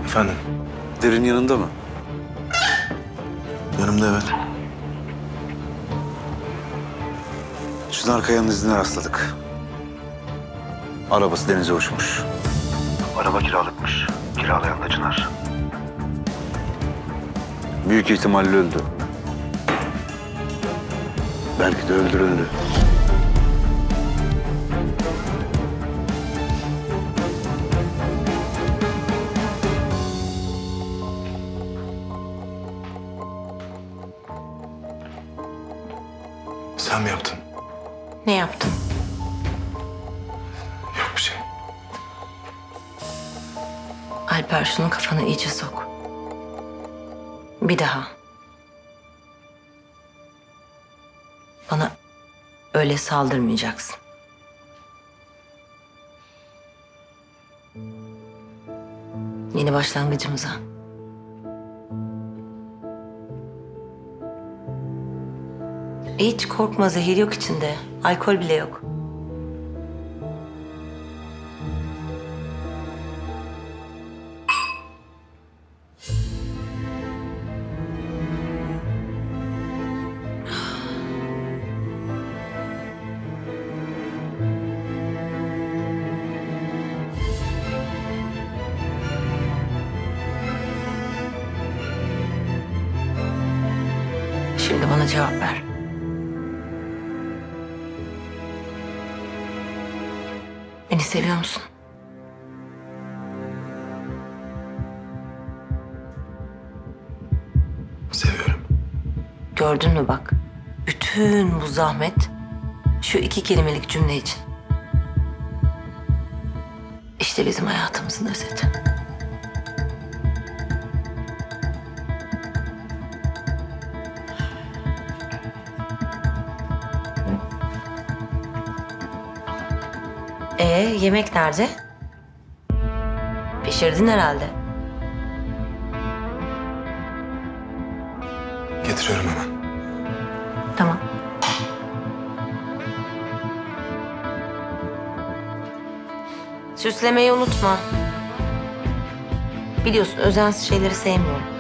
Efendim? Derin yanında mı? Yanımda, evet. Çınar Kaya'nın izine rastladık. Arabası denize uçmuş. Araba kiralıkmış. Kiralayan da Çınar. Büyük ihtimalle öldü. Belki de öldürüldü. Sen mi yaptın? Ne yaptın? Yok bir şey. Alper, şunu kafana iyice sok. Bir daha. Bana öyle saldırmayacaksın. Yeni başlangıcımıza. Hiç korkma, zehir yok içinde. Alkol bile yok. Şimdi bana cevap ver. Beni seviyor musun? Seviyorum. Gördün mü bak? Bütün bu zahmet şu 2 kelimelik cümle için. İşte bizim hayatımızın özeti. Yemek nerede? Pişirdin herhalde. Getiriyorum hemen. Tamam. Süslemeyi unutma. Biliyorsun özensiz şeyleri sevmiyorum.